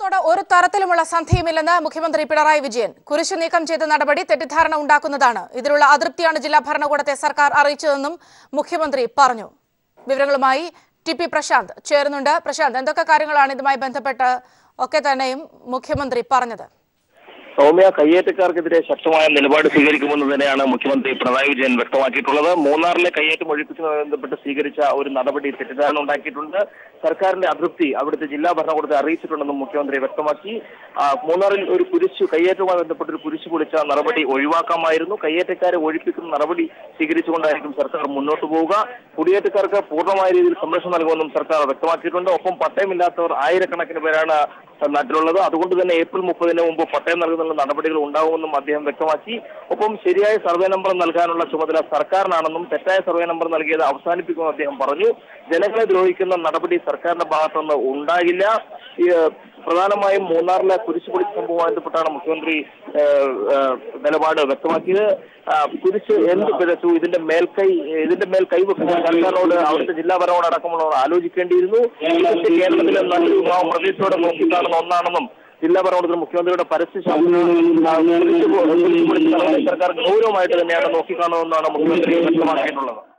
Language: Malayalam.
ോട് ഒരു തരത്തിലുമുള്ള സന്ധിയുമില്ലെന്ന് മുഖ്യമന്ത്രി പിണറായി വിജയൻ. കുരിശ് നീക്കം ചെയ്ത നടപടി തെറ്റിദ്ധാരണ ഉണ്ടാക്കുന്നതാണ്. ഇതിലുള്ള അതൃപ്തിയാണ് ജില്ലാ ഭരണകൂടത്തെ സർക്കാർ അറിയിച്ചതെന്നും മുഖ്യമന്ത്രി പറഞ്ഞു. വിവരങ്ങളുമായി ടി.പി. പ്രശാന്ത് ചേരുന്നുണ്ട്. പ്രശാന്ത്, എന്തൊക്കെ കാര്യങ്ങളാണ് ഇതുമായി ബന്ധപ്പെട്ട് ഒക്കെ തന്നെയും മുഖ്യമന്ത്രി പറഞ്ഞത്? സൗമ്യ, കയ്യേറ്റക്കാർക്കെതിരെ ശക്തമായ നിലപാട് സ്വീകരിക്കുമെന്ന് തന്നെയാണ് മുഖ്യമന്ത്രി പിണറായി വിജയൻ വ്യക്തമാക്കിയിട്ടുള്ളത്. മൂന്നാറിലെ കയ്യേറ്റം ഒഴിപ്പിക്കുന്നതുമായി ബന്ധപ്പെട്ട് സ്വീകരിച്ച ഒരു നടപടി തെറ്റിദ്ധാരണ ഉണ്ടാക്കിയിട്ടുണ്ട്. സർക്കാരിന്റെ അതൃപ്തി അവിടുത്തെ ജില്ലാ ഭരണകൂടത്തെ അറിയിച്ചിട്ടുണ്ടെന്നും മുഖ്യമന്ത്രി വ്യക്തമാക്കി. മൂന്നാറിൽ ഒരു കയ്യേറ്റവുമായി ബന്ധപ്പെട്ട് ഒരു കുരിശ് പൊളിച്ച നടപടി ഒഴിവാക്കാമായിരുന്നു. കയ്യേറ്റക്കാരെ ഒഴിപ്പിക്കുന്ന നടപടി സ്വീകരിച്ചുകൊണ്ടായിരിക്കും സർക്കാർ മുന്നോട്ട് പോവുക. കുടിയേറ്റക്കാർക്ക് പൂർണ്ണമായ രീതിയിൽ സംരക്ഷണം നൽകുമെന്നും സർക്കാർ വ്യക്തമാക്കിയിട്ടുണ്ട്. ഒപ്പം പട്ടയമില്ലാത്തവർ ആയിരക്കണക്കിന് പേരാണ് നാട്ടിലുള്ളത്. അതുകൊണ്ട് തന്നെ ഏപ്രിൽ 30-ന് മുമ്പ് പട്ടയം നൽകുന്ന നടപടികൾ ഉണ്ടാവുമെന്നും അദ്ദേഹം വ്യക്തമാക്കി. ഒപ്പം ശരിയായ സർവേ നമ്പർ നൽകാനുള്ള ചുമതല സർക്കാരിനാണെന്നും തെറ്റായ സർവേ നമ്പർ നൽകിയത് അവസാനിപ്പിക്കുമെന്ന് അദ്ദേഹം പറഞ്ഞു. ജനങ്ങളെ ദ്രോഹിക്കുന്ന നടപടി സർക്കാരിന്റെ ഭാഗത്തുനിന്ന് ഉണ്ടാകില്ല. പ്രധാനമായും മൂന്നാറിലെ കുരിശ് പൊളിച്ച സംഭവവുമായി ബന്ധപ്പെട്ടാണ് മുഖ്യമന്ത്രി നിലപാട് വ്യക്തമാക്കിയത്. കുരിശ് എന്ത് പിഴച്ചു, ഇതിന്റെ മേൽ കൈവെക്കുന്ന സർക്കാരിനോട് അവിടുത്തെ ജില്ലാ ഭരണകൂടം അടക്കമുള്ളവർ ആലോചിക്കേണ്ടിയിരുന്നു. ഇതൊക്കെ കേരളത്തിലെ നല്ലൊരു വിഭാഗം പ്രതീക്ഷയോടെ നോക്കിക്കാണുന്ന ഒന്നാണെന്നും ജില്ലാ ഭരണകൂടത്തിൽ മുഖ്യമന്ത്രിയുടെ സർക്കാർ ഗൗരവമായിട്ട് തന്നെയാണ് നോക്കിക്കാണുന്നതെന്നാണ് മുഖ്യമന്ത്രി വ്യക്തമാക്കിയിട്ടുള്ളത്.